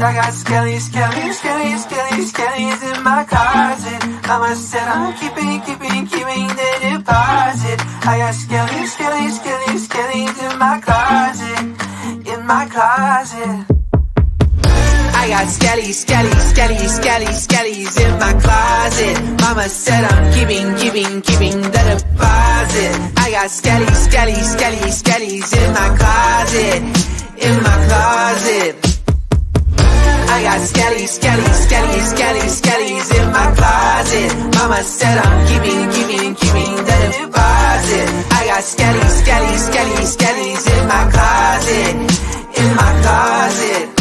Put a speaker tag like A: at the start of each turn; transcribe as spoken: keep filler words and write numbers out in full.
A: I got skellies, skellies, skellies, skellies, skellies in my closet. Mama said I'm keeping, keeping, keeping the deposit. I got skellies, skellies, skellies, skellies in my closet, in my closet. I got skellies, skellies, skellies, skellies, skellies in my closet. Mama said I'm keeping, keeping, keeping the deposit. I got skellies, skellies, skellies, skellies in my closet, in my closet. I got skellies, skellies, skellies, skellies, skellies in my closet. Mama said I'm keeping, keeping, keeping the deposit. I got skellies, skellies, skellies, skellies in my closet, in my closet.